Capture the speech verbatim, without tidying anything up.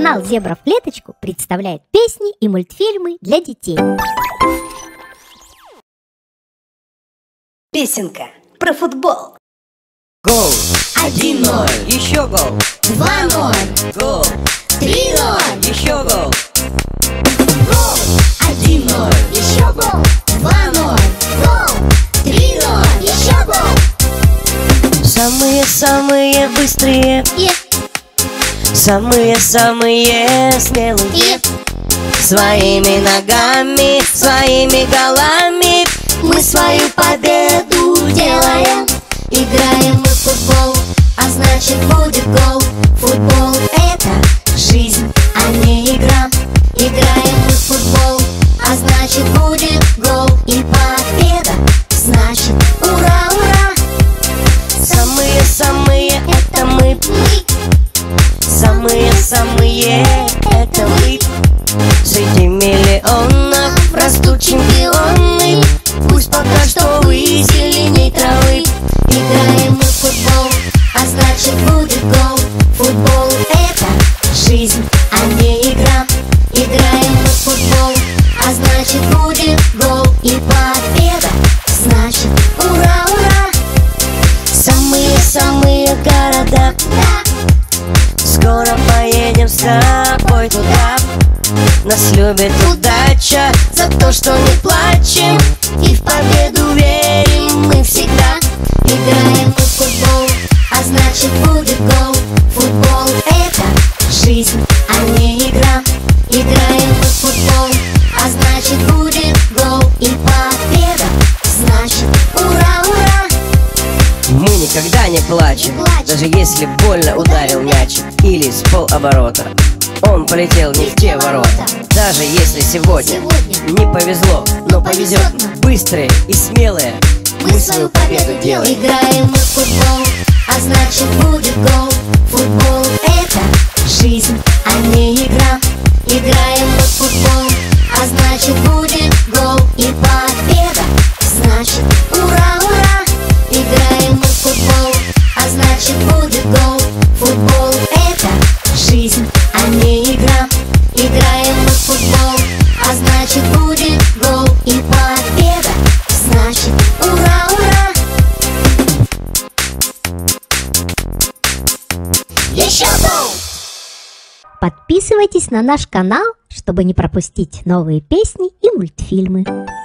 Канал «Зебра в клеточку» представляет песни и мультфильмы для детей. Песенка про футбол. Гол! один ноль. Еще гол! два ноль. Гол! три ноль. Еще гол! Гол! один ноль. Еще гол! два ноль. Гол! три ноль. Еще гол! Самые-самые быстрые, самые-самые смелые, своими ногами, своими голами Мы свою победу делаем. Играем мы в футбол, а значит будет гол. Футбол — это жизнь, а не игра. Играем мы в футбол, а значит будет гол. И победа, значит ура, ура. Самые-самые это мы, самые-самые это мы. Среди миллионов растут чемпионы, пусть пока что вы зеленей травы. Играем мы в футбол, а значит будет гол. Футбол — это жизнь, а не игра. Играем мы в футбол, а значит будет гол. И победа, значит ура, ура. Самые-самые города, скоро поедем с тобой туда. Нас любит удача за то, что не плачем, и в победу верим мы всегда. Играем мы в футбол, а значит будет гол. Футбол — это жизнь, а не игра. Играем мы в футбол, а значит будет гол. И победа, значит ура, ура. Мы никогда не плачем, даже если больно ударил мячик или с полоборота он полетел не в те ворота. Даже если сегодня не повезло, но повезет. Быстрые и смелые мы свою победу делаем. Играем мы в футбол, а значит будет гол. Футбол — это жизнь, а не игра. Играем мы в футбол, а значит будет гол. И победа, значит ура, ура. Играем мы в футбол, а значит будет гол. Футбол — это жизнь, а не игра. Играем мы в футбол, а значит будет гол. И победа, значит ура, ура. Еще гол! Подписывайтесь на наш канал, чтобы не пропустить новые песни и мультфильмы.